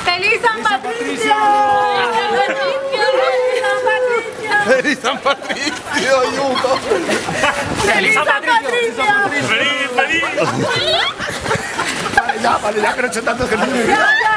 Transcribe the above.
¡Feliz San Patricio! ¡Feliz San Patricio, Yuto! ¡Feliz San Patricio! ¡Feliz, feliz! Vale, ya, que no he hecho tanto que no me